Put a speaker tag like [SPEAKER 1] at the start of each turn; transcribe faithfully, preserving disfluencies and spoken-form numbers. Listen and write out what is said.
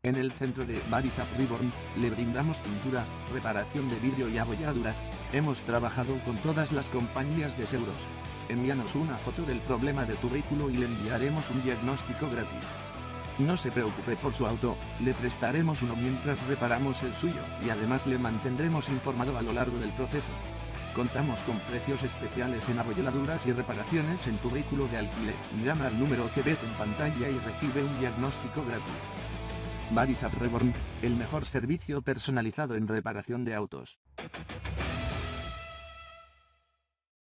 [SPEAKER 1] En el centro de Barisap Reborn, le brindamos pintura, reparación de vidrio y abolladuras. Hemos trabajado con todas las compañías de seguros. Envíanos una foto del problema de tu vehículo y le enviaremos un diagnóstico gratis. No se preocupe por su auto, le prestaremos uno mientras reparamos el suyo, y además le mantendremos informado a lo largo del proceso. Contamos con precios especiales en abolladuras y reparaciones en tu vehículo de alquiler. Llama al número que ves en pantalla y recibe un diagnóstico gratis. Barisap Reborn, el mejor servicio personalizado en reparación de autos.